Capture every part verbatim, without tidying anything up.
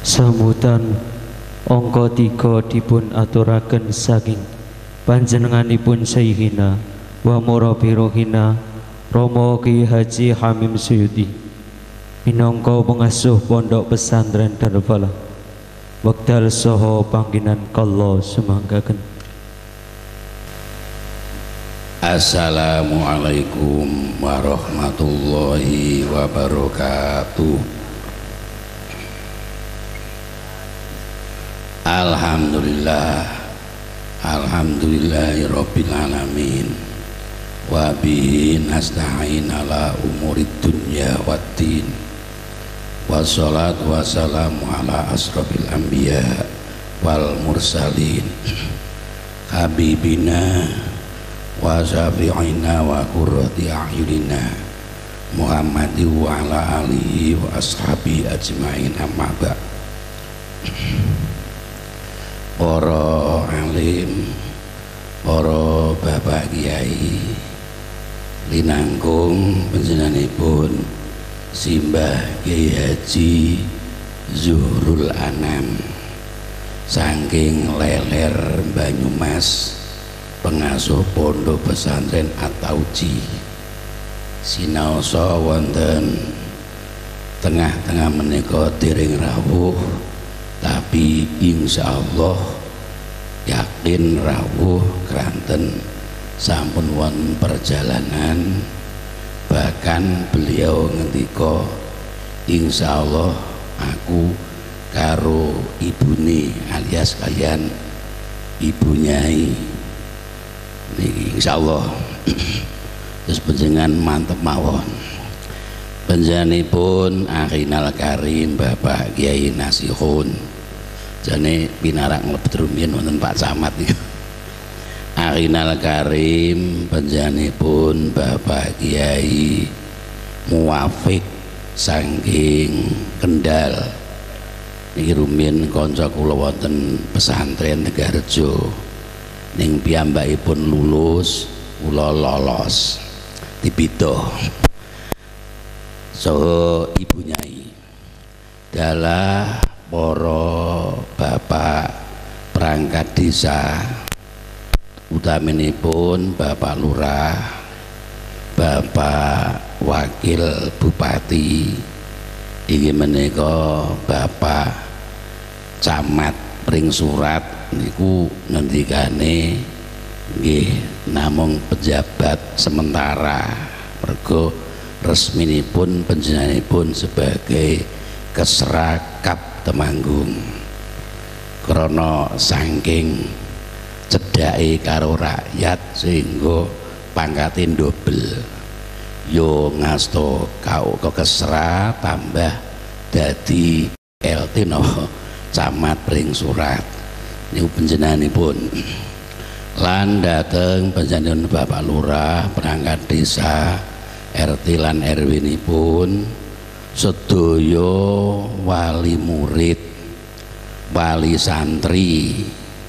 Sambutan angka tiga dipun aturaken saking panjenenganipun Syekhina wa Murabirohina Romo Ki Haji Hamim Suyuti minangka pengasuh pondok pesantren Darfalah wekdal saha panggenan kala sumanggaken. Assalamualaikum warahmatullahi wabarakatuh. Alhamdulillah, alhamdulillahi rabbil alamin, wa bihi nasta'in ala umurid dunya waddin, wassalatu wassalamu ala asrofil anbiya wal mursalin, habibina wa syafi'ina wa qurrati a'yunina Muhammadi wa ala alihi wa ashabi ajmain, amma ba'd. Para alim, para bapak kiai linangkung panjenenganipun Simbah Kiai Haji Zuhrul Anam saking Leler Banyumas, pengasuh pondok pesantren At-Tauji, sinaosa wonten tengah-tengah menika dereng rawuh, tapi insyaallah yakin rawuh kranten sampun wonten perjalanan. Bahkan beliau ngendika, insyaallah aku karo ibune alias kalian ibu nyai niki insyaallah. Terus panjenengan mantep mawon. Panjenenganipun Akhinal Karim Bapak Kiai Nasihun, jane pinarak mlebet rumiyin wonten Pak Camat iki. Akhinal Karim panjenenganipun Bapak Kiai Muwafiq saking Kendal niki rumiyin kanca kula wonten pesantren Tegarjo, ning piyambakipun lulus kula lolos dipito. So ibu nyai dalah para bapak perangkat desa, utaminipun Bapak Lurah, Bapak Wakil Bupati, iki menika Bapak Camat Pring Surat niku ngendikane nggih namung pejabat sementara, mergo resminipun panjenenganipun sebagai Kesrakap Temanggung. Krana saking cedhake karo rakyat sehingga pangkate ndobel, yo ngasto kau ke Kesra tambah dadi L T no Camat Pring Surat niku panjenenganipun. Lan dateng panjenengan Bapak Lurah, perangkat desa, R T lan R W nipun, sedaya wali murid, wali santri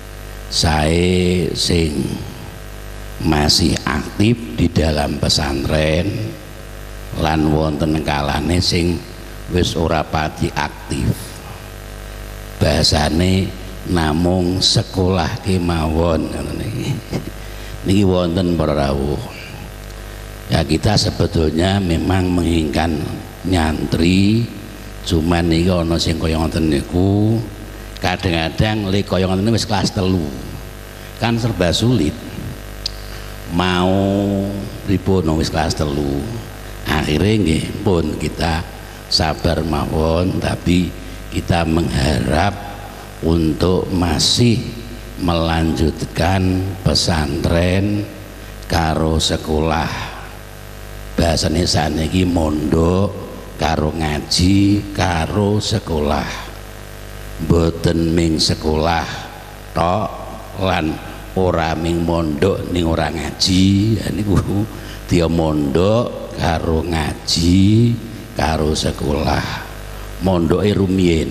sae sing masih aktif di dalam pesantren lan wonten kalane sing wis ora pati aktif, bahasane namung sekolah kemawon niki. Niki wonten para rawuh. Ya kita sebetulnya memang menginginkan nyantri, cuman nih ono sing kaya ngoten niku kadang-kadang le kaya ngoten wis kelas telu kan serba sulit, mau pripun wis kelas telu. Akhirnya nggih pun kita sabar mawon, tapi kita mengharap untuk masih melanjutkan pesantren karo sekolah. Bahasane saniki mondok karo ngaji karo sekolah, mboten ming sekolah tok lan ora ming mondok ning ora ngaji. Niku dia mondok karo ngaji karo sekolah. Mondoke rumiyin,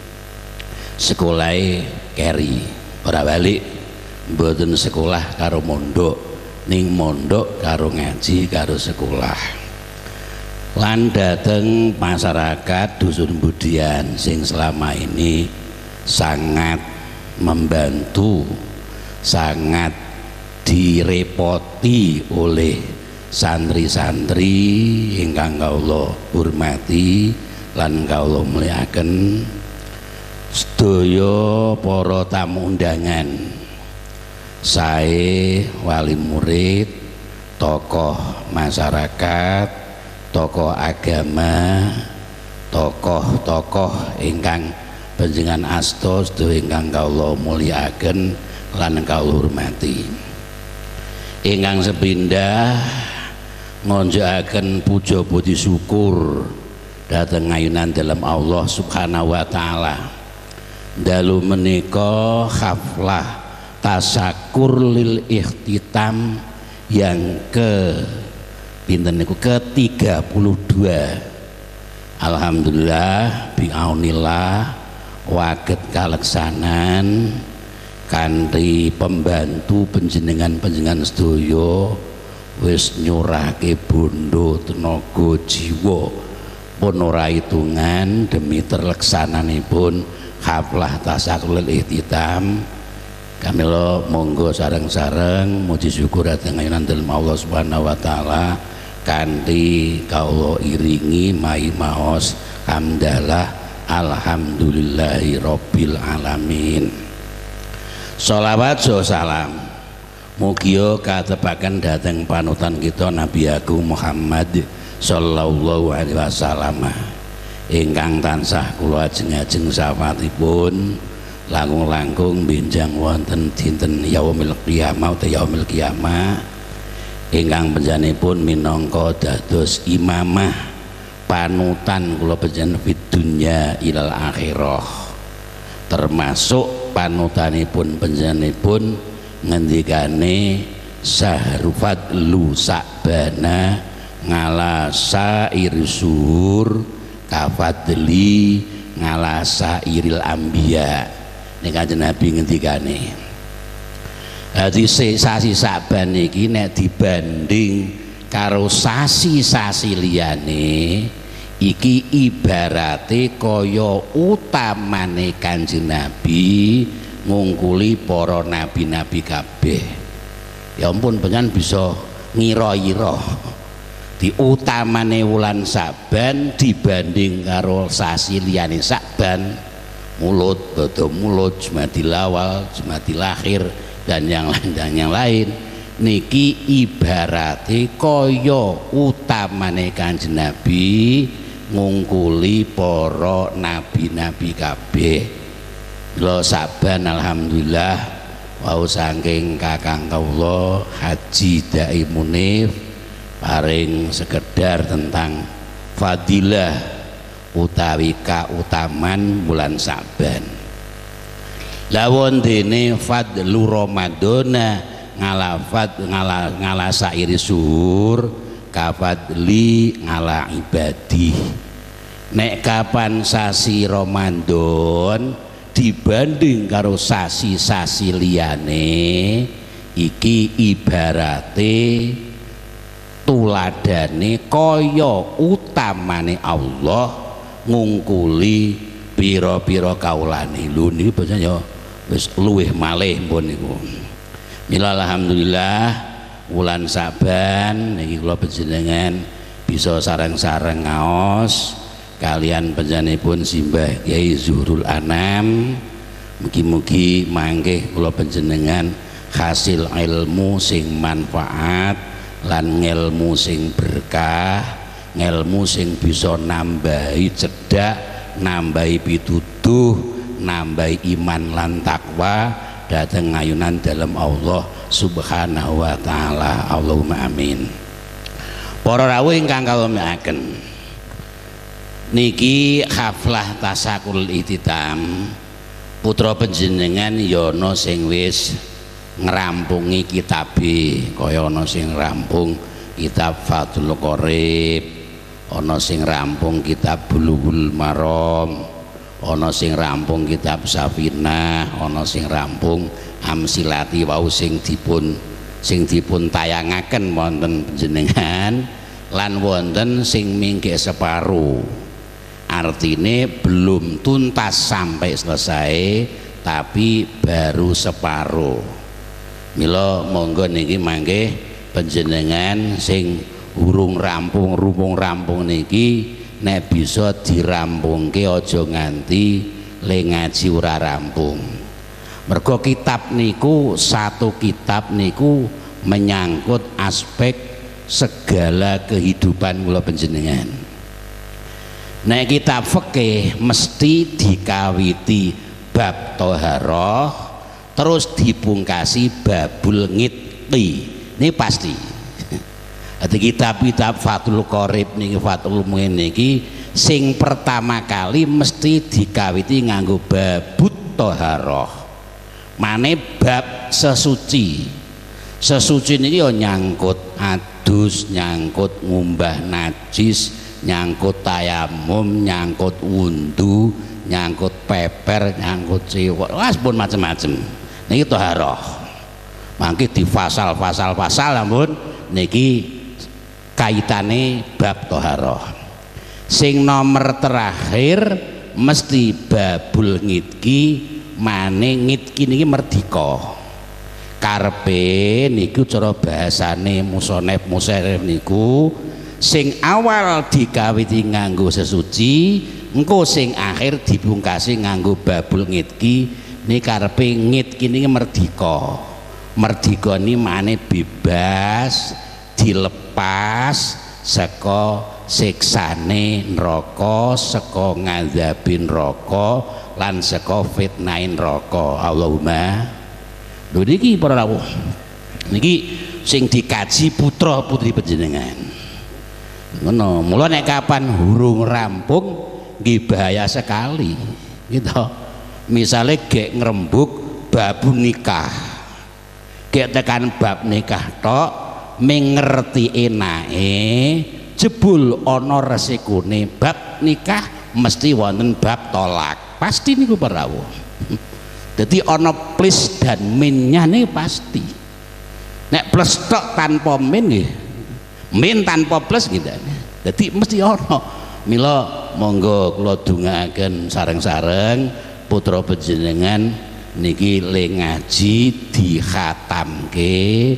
sekolahe keri ora balik, mboten sekolah karo mondok ning mondok karo ngaji karo sekolah. lan dhateng masyarakat dusun Budian sing selama ini sangat membantu, sangat direpoti oleh santri-santri ingkang kawula hormati lan kawula mulyakaken, sedaya para tamu undangan, sae wali murid, tokoh masyarakat, tokoh agama, tokoh-tokoh ingkang panjenengan asta sedaya ingkang kawula mulyakaken lan kawula hormati. Ingkang sepindah ngonjokaken puja budi syukur dhateng ayunan dalam Allah Subhanahu wa taala. Dalu menika haflah tasakur lil ikhtitam yang ke pinten niku ke tiga puluh dua. Alhamdulillah biaunillah waget kaleksanan kanthi pembantu panjenengan-panjenengan sedaya wis nyurahke bondo tenaga jiwa pun ora hitungan demi terleksananipun haflah tasakulul ihtitam. Kamila monggo sareng-sareng muji syukur dhateng ayunan dalem Allah Subhanahu wa taala kanthi kawula iringi mai maos hamdalah alhamdulillahi rabbil alamin. Sholawat so salam mugia katepaken dhateng panutan kita Nabi Agung Muhammad sallallahu alaihi wasallam ingkang tansah kula ajeng-ajeng syafaatipun langkung-langkung benjang wonten dinten yaumil qiyamah utawa yaumil qiyamah ingkang panjenenganipun minangka dados imamah panutan kula panjenengan fid dunya ilal akhirah, termasuk panutanipun panjenenganipun ngendikane sahrufat lu sakbana ngala sair sur kafadli ngala sairil ambiya. Nek Kanjeng Nabi ngendikane dadi sasi Saban iki nek dibanding karo sasi-sasi liyane iki ibarate kaya utamane Kanjeng Nabi ngungkuli para nabi-nabi kabeh. Ya ampun panjenengan bisa ngira-ira di utamane wulan Saban dibanding karo sasi liyane Saban, mulut, dodo mulut, Jumadil awal, Jumadil akhir dan yang lain dan yang lain niki ibarate kaya utamane Kanjeng Nabi ngungkuli para nabi-nabi kabeh. Lho Saban alhamdulillah wau saking kakang kawula Haji Dai Munif paring sekedar tentang fadilah utawi kautaman bulan Saban. Lawon dene fadlu Ramadana ngalafat ngala ngala sairi suhur kafadli ngala ibadi. Nek kapan sasi Ramadan dibanding karo sasi-sasi liyane iki ibarate tuladane kaya utamane Allah ngungkuli pira-pira kaulane. Lho niki pancen ya wis luwih malih pun niku. Mila alhamdulillah wulan Saban niki kula panjenengan bisa sareng-sareng ngaos kalian panjenenganipun simbah Kyai Zuhrul Anam. Mugi-mugi mangke kula panjenengan hasil ilmu sing manfaat lan ngelmu sing berkah, ngelmu sing bisa nambahi cedhak, nambahi pituduh, nambahi iman lan takwa dhateng ayunan dalam Allah Subhanahu wa taala. Allahumma amin. Para rawuh ingkang kawumiaken, niki haflah tasakul ititam putra panjenengan ya ana sing wis ngrampungi kitabe, kaya ana sing rampung kitab Fathul Qorib, ana sing rampung kitab Bulughul Maram, ana sing rampung kitab Safinah, ana sing rampung Amsilati wau sing dipun sing dipun tayangaken wonten panjenengan lan wonten sing minggih separuh. Artine belum tuntas sampai selesai tapi baru separuh. Mila monggo niki mangke panjenengan sing urung rampung rumpung rampung niki nek bisa dirampungke aja nganti le ngaji ora rampung. Mergo kitab niku satu kitab niku menyangkut aspek segala kehidupan kula panjenengan. Nek kitab fikih mesti dikawiti bab thaharah terus dipungkasi babul ngitqi. Ini pasti. Ati kitab-kitab Fathul Qorib niki Fathul Muin niki sing pertama kali mesti dikawiti nganggo babut thaharah. Mane bab sesuci. Sesuci niki yo nyangkut adus, nyangkut ngumbah najis, nyangkut tayamum, nyangkut wundu, nyangkut peper, nyangkut siwak, wah pun macam-macam. Niki thaharah. Mangke di pasal-pasal pasal ampun niki kaitane bab thaharah. Sing nomor terakhir mesti babul ngitqi, mane ngitqi niki merdika. Karepe niku cara bahasane musonef musarif niku sing awal dikawiti nganggo sesuci, engko sing akhir dipungkasi nganggo babul ngitqi. Niki karepe ngitqi niki merdika. Merdika ni mane bebas, dilepas saka siksane neraka, saka ngadzabi neraka lan saka fitnah neraka. Allahumma. Lho niki para rawuh. Niki sing dikaji putra putri panjenengan. Ngono, mula nek kapan hurung rampung nggih bahaya sekali. Gitu. Misale gek ngrembug bab nikah. Gek tekan bab nikah tok ming ngerti enake jebul ana resikone bab nikah mesti wonten bab tolak. Pasti niku para rawuh. Jadi ana plus dan minnya nih pasti. Nek plus tok tanpa min nggih. Min tanpa plus gitu. Jadi mesti ana. Mila monggo kula dongaaken sareng-sareng putra panjenengan niki le ngaji dikhatamke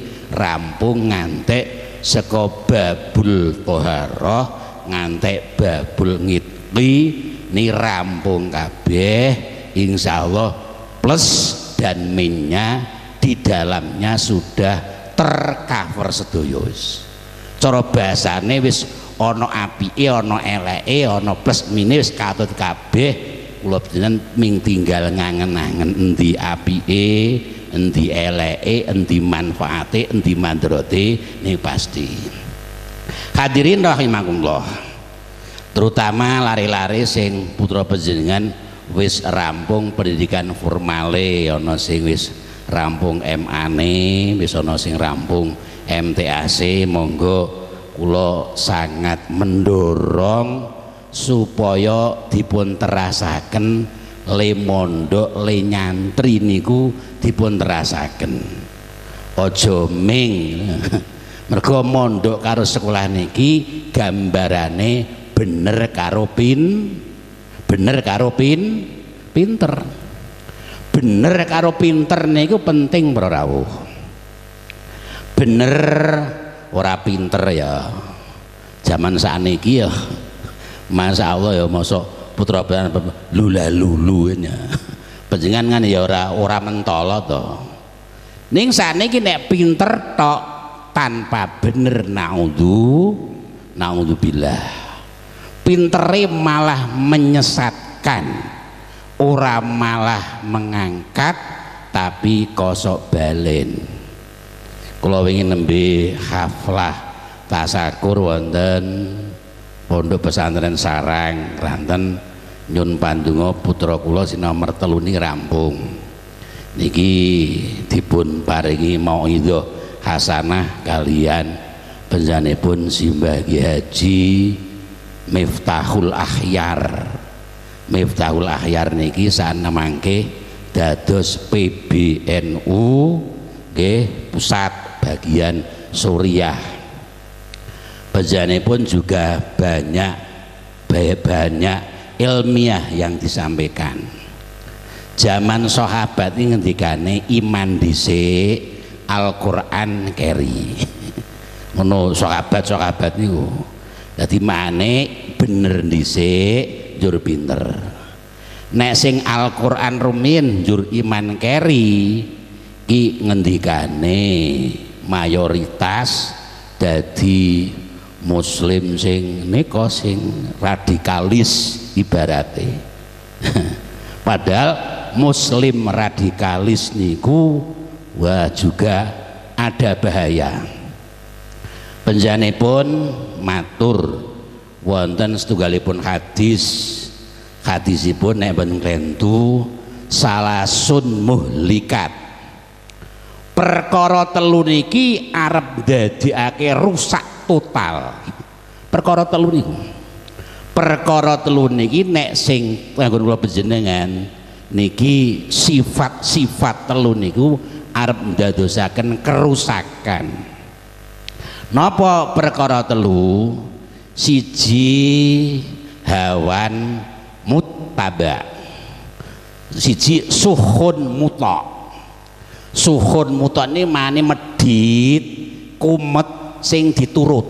rampung ngantek saka babul thaharah ngantek babul ngitqi ni rampung kabeh insyaallah. Plus dan minnya di dalamnya sudah tercover sedoyo wis. Cara bahasane wis ana apike, ana eleke, ana plus mine wis katut kabeh. Kula jenengan ming tinggal ngangen-angen endi apike, endi eleke, endi manfaate, endi mandrote niki pasti. Hadirin rahimakumullah. Terutama lari-lari sing putra panjenengan wis rampung pendidikan formale, ana sing wis rampung M A-ne, wis ana sing rampung M T A C. Monggo kula sangat mendorong supaya dipun terasaken le mondok le nyantri niku dipun terasaken. Aja ming mergo mondok karo sekolah niki gambarane bener karo pin bener karo pin pinter. Bener karo pinter niku penting para rawuh. Bener ora pinter ya zaman sakniki ya Masya Allah ya, masa putra lula lulu nya panjenengan kan ya ora ora mentolo to. Ning sakniki nek pinter tok tanpa bener naudzu naudzubillah. Pintere malah menyesatkan, ora malah mengangkat tapi kosok balen. Kula wingi nembe haflah tasakur wonten Pondok Pesantren Sarang Kranten nyun pandonga putra kula sing nomor telu niki rampung. Niki dipun paringi mauidhah hasanah kalian panjenenganipun Simbah Haji Miftahul Akhyar. Miftahul Akhyar niki sanemangke dados P B N U nggih pusat bagian Suriah. Panjenenganipun juga banyak banyak ilmiah yang disampaikan. Zaman sahabat ini ngendikane iman dhisik, Al-Qur'an keri. Ngono sahabat-sahabat niku. Dadi mane bener dhisik njur pinter. Nek sing Al-Qur'an rumiyin njur iman keri ki ngendikane mayoritas dadi muslim sing nika sing radikalis ibarate. Padahal muslim radikalis niku wah juga ada bahaya. Panjenenganipun matur wonten setunggalipun hadis, hadisipun nek ben klentu salasun muhlikat. Perkara telu niki arep dadekake rusak total. Perkara telu niku. Perkara telu niki nek sing kanggo kula panjenengan niki sifat-sifat telu niku arep ndadosaken kerusakan. Napa perkara telu? Siji hawan muttaba. Siji suhun mutlak. Suhun mutlak ini mane medhit, kumet sing diturut.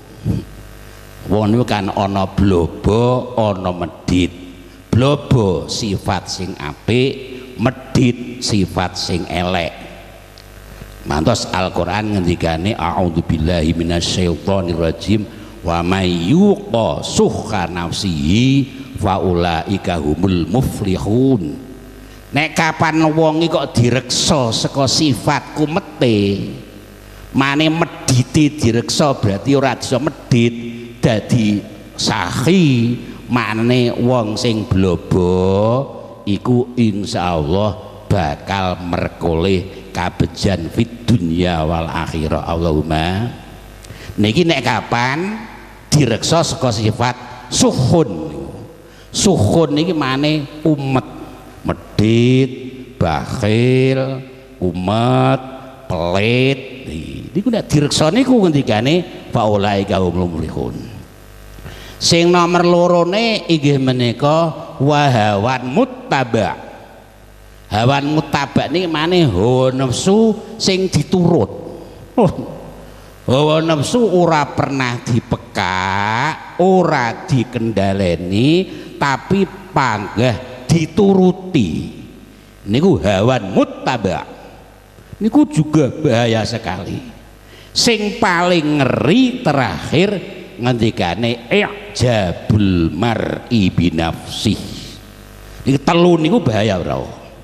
Wong niku kan ana blobo, ana medhit. Blobo sifat sing apik, medhit sifat sing elek. Mantos Al-Qur'an ngendikane a'udzubillahi minasyaitonirrajim wa may yuqa suhha nafsihi faulaika humul muflihun. Nek kapan wong iki kok direksa saka sifat kumete, mane medhite direksa berarti ora bisa medhit dadi sahi, maknane wong sing blobo iku insyaallah bakal merkoleh kabejan fid dunya wal akhirah. Allahumma niki nek kapan direksa saka sifat suhun. Suhun niki mane umet, medhit, bakhil, umet, pelit. Niku nek direksa niku ngendikane faulaika humul muflihun. Sing nomor lorone inggih menika wahawan muttaba. Hawan muttaba niki mane hawa nafsu sing diturut. Oh. Hawa nafsu ora pernah dipekak, ora dikendaleni, tapi panggah dituruti. Niku hawan muttaba. Niku juga bahaya sekali. Sing paling ngeri terakhir ngendikane i'jabul mar'i binafsih. Niki telu niku bahaya ora.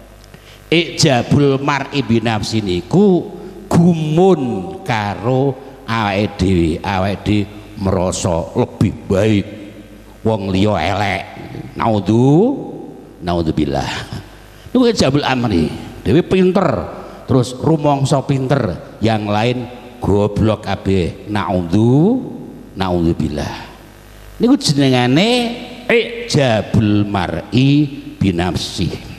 I'jabul mar'i binafsih niku gumun karo awake dhewe, awake dhewe merasa lebih baik, wong liya elek. Naudzu naudzubillah. Niku i'jabul amri. Dhewe pinter, terus rumangsa pinter, yang lain goblok kabeh. Naudzu naudzubillah. Niku jenengane i'jabul mar'i binafsih.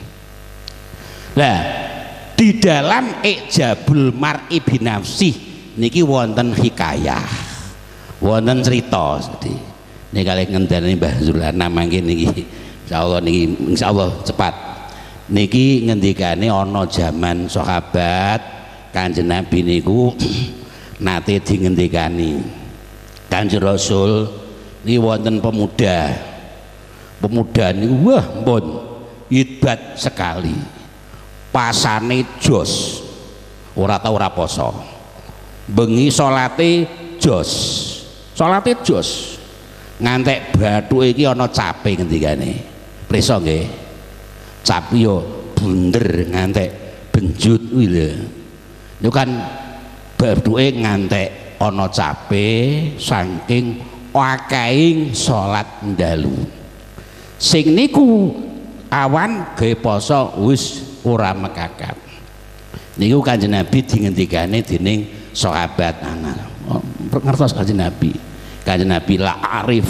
Lah di dalam i'jabul mar'i binafsih niki wonten hikayah, wonten cerita. Niki kalih ngendani Mbah Zulana mangke niki insyaallah niki insyaallah cepat. Niki ngendikane ana jaman sahabat Kanjeng Nabi niku nate dingendikani Kanjeng Rasul niki wonten pemuda. Pemuda niku wah pun hebat sekali. Pasane jos, ora tau ora poso. Bengi salate jos, salate jos. Ngantek bathuke iki ana cape ngendikane. Prisa nggih. Cape yo bunder ngantek benjut kuwi lho. Niku kan bathuke ngantek ana cape saking akehing salat ndalu. Sing niku awan gawe poso wis ora mekakap. Niku Kanjeng Nabi dingendikane dening sahabat ana. Oh, ngertos Kanjeng Nabi. Kanjeng Nabi la arif.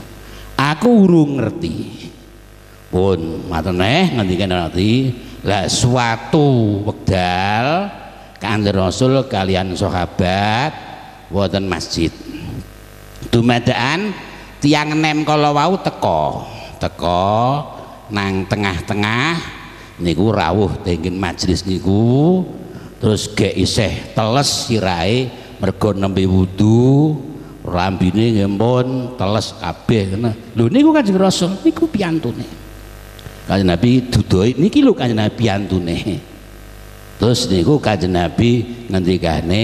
Aku urung ngerti. Pun matur neh ngendikane nanti la suatu wekdal Kanjeng Rasul kalian sahabat wonten masjid. Dumadaan tiang nem kalau wau teko teko nang tengah-tengah niku rawuh tenggen majelis niku terus gek isih teles sirahe mergo nembe wudu rambine ngempun teles kabeh kena lho niku Kanjeng Rasul niku piyantune Kanjeng Nabi dudoi niki lho Kanjeng Nabi piyantune terus niku Kanjeng Nabi ngendikane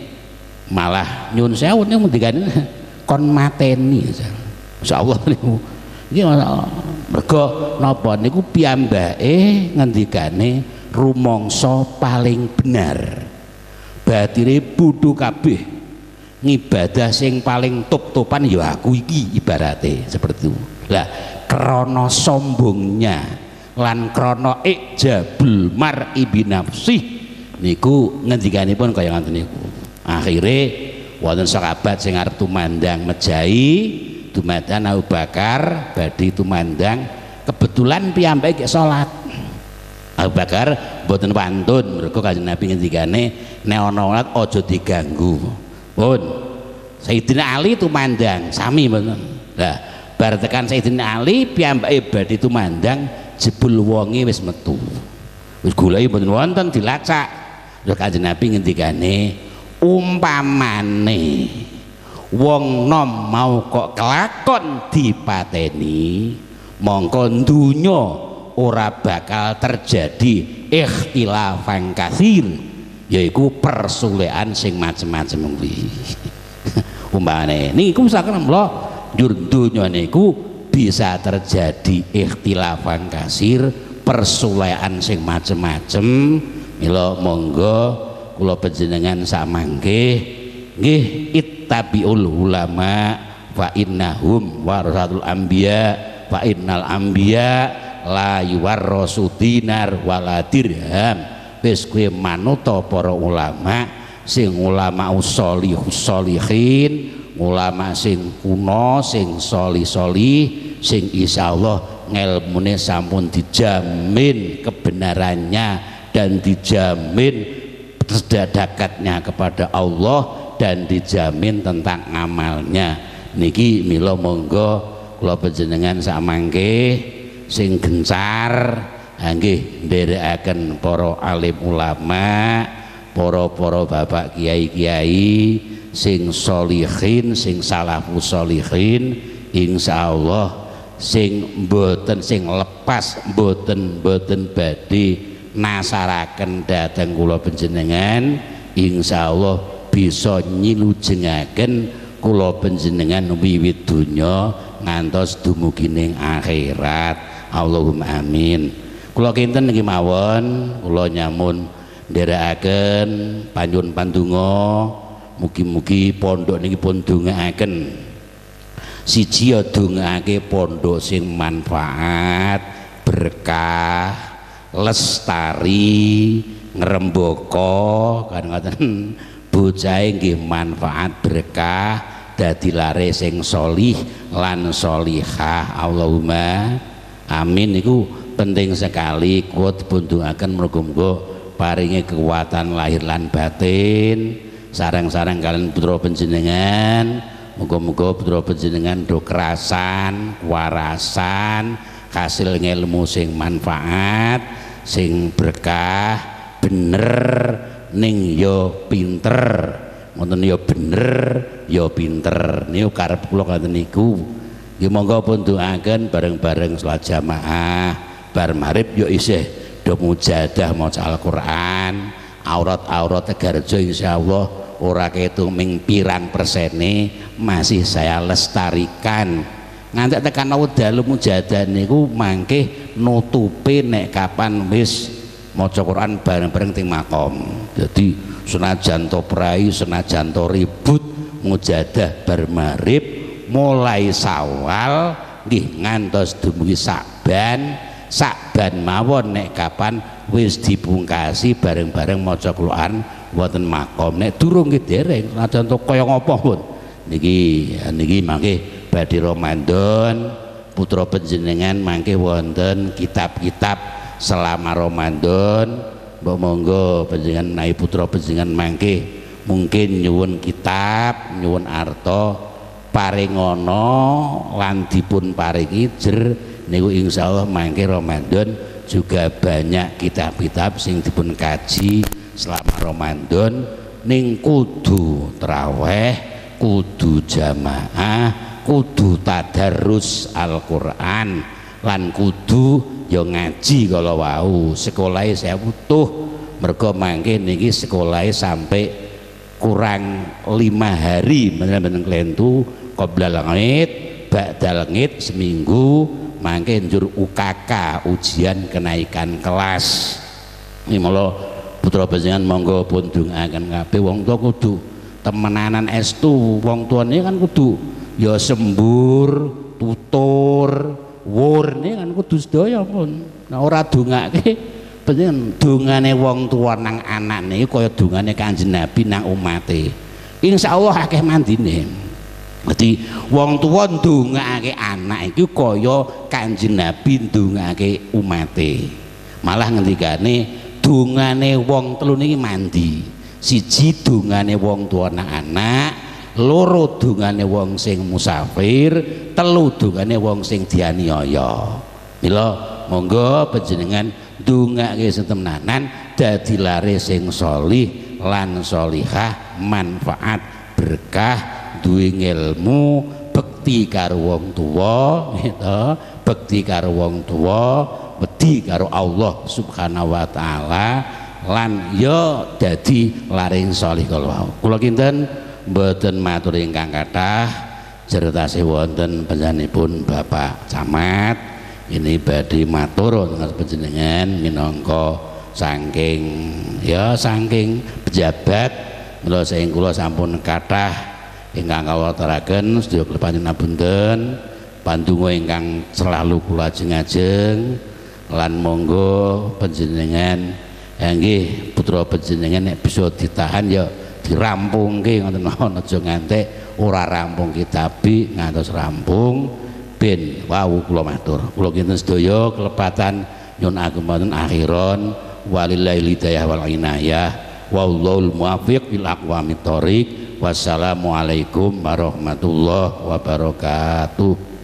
malah nyun sewu niku ngendikane kon mateni insyaallah niku iki mergo napa niku piyambake ngendikane rumangsa paling benar batire bodho kabeh ngibadah sing paling top-topan ya aku iki ibarate seperti itu lah krana sombongnya lan krana ijabul mar'i binafsih niku ngendikanipun kaya ngoten niku akhire wonten sahabat sing arep tumandang mejahi dumadan Abu Bakar badhe tumandang kebetulan piyambake salat Abu Bakar mboten pantun mergo Kanjeng Nabi ngendikane nek ana salat aja diganggu pun Sayyidina Ali tumandang sami mboten lah bar tekan Sayyidina Ali piyambake badhe tumandang jebul wonge wis metu wis goleki mboten wonten dilacak lha Kanjeng Nabi ngendikane umpamane wong nom mau kok kelakon dipateni mongko dunya ora bakal terjadi ikhtilafan katsir yaiku persulekan sing macem-macem kuwi umpamane niku misalkan mlo njur donya niku bisa terjadi ikhtilafan katsir persulekan sing macem-macem mila monggo kula panjenengan samangke nggih ittabiul ulama fa innahum warasatul anbiya fa innal anbiya la yuwarrasu dinar wala dirham wis kowe manuta para ulama sing ulama usholihus sholihin ulama sing kuno sing sholih-sholih sing insyaallah ngelmune sampun dijamin kebenarannya dan dijamin terdekatnya kepada Allah dan dijamin tentang amalnya niki mila monggo kula panjenengan samangke sing gencar nggih nderekaken para alim ulama para-para bapak kiai-kiai sing sholihin sing salafus sholihin insyaallah sing mboten sing lepas mboten mboten badhe nasaraken dhateng kula panjenengan insyaallah bisa nyilujengaken kula panjenengan wiwit donya ngantos dumugi ning akhirat Allahumma amin kula kinten niki mawon kula nyamun nderekaken panjun pandonga mugi-mugi pondok niki pun dongaaken siji ya dongake pondok sing manfaat berkah lestari ngrembaka kan ngoten bocahe nggih manfaat berkah dadi lare sing sholih lan sholihah Allahumma amin niku penting sekali kula dipundhongaken muga-muga paringi kekuatan lahir lan batin sareng-sareng kalian putra panjenengan muga-muga putra panjenengan do kerasan warasan hasil ilmu sing manfaat sing berkah bener ning yo pinter ngoten yo bener yo pinter niku karep kula ngoten niku nggih monggo pun doaken bareng-bareng salat jamaah bar maghrib yo isih do mujadah maca Al-Qur'an aurat-aurat Tegarjo insyaallah ora ketung ming pirang persene masih saya lestarikan nganti tekan wekdal mujadah niku mangke nutupe nek kapan wis maca Quran bareng-bareng ting makom jadi senajan to prai senajan to ribut mujadah bar maghrib mulai Syawal nggih ngantos dumugi Sa'ban Sa'ban mawon nek kapan wis dipungkasi bareng-bareng maca Quran wonten makom nek durung nggih dereng senajan to kaya ngapa pun niki niki mangke badhe Ramadan putra panjenengan mangke wonten kitab-kitab selama Ramadan mbok monggo panjenengan naik putra panjenengan mangke mungkin nyuwun kitab nyuwun arta paringono lan dipun paringi jer niku insyaallah mangke Ramadan juga banyak kitab-kitab sing dipun kaji selama Ramadan ning kudu traweh, kudu jamaah, kudu tadarus Al-Qur'an lan kudu ya ngaji kalau wau sekolahe saya butuh mergo mangke niki sekolahe sampai kurang lima hari bener-bener klentu qabla langit ba'da langit seminggu mangke njur U K K ujian kenaikan kelas ini malah putra panjenengan monggo pun ndongaaken kabeh wong tua kudu temenanan estu wong tuane kan kudu ya sembur tutur wur ini kan kudu sedaya pun nah ora dongake panjenengan dongane wong tua nang anake kaya dongane Kanjeng Nabi nang umate insyaallah akeh mandine. Jadi wong tua ndongake anak iki kaya Kanjeng Nabi ndongake umate. Malah ngendikane dongane wong telu niki mandi. Siji dongane wong tua nang anak, loro dongane wong sing musafir, telu dongane wong sing dianiaya. Mila monggo panjenengan ndongake setemenanan dadi lare sing sholih lan sholihah, manfaat berkah duwe ilmu bekti karo wong tuwa gitu bekti karo wong tuwa wedi karo Allah Subhanahu wa taala lan ya dadi laring sholih kalau kula kinten mboten matur ingkang kathah jertase wonten panjenenganipun Bapak Camat ini badhe matur wonten panjenengan minangka saking ya saking pejabat mula saking kula sampun kathah ingkang kawataraken sedaya kula panjenengan pandonga ingkang selalu kula ajeng-ajeng lan monggo panjenengan nggih putra panjenengan nek bisa ditahan ya dirampungke ngoten mawon aja ngantek ora rampung kitabi ngantos rampung ben wau kula matur kula kinten sedaya kelepatan nyun ageng wonten akhiron walillahi hidayah wal inayah wallahul muwaffiq bil aqwamit thoriq. Wassalamualaikum warahmatullahi wabarakatuh.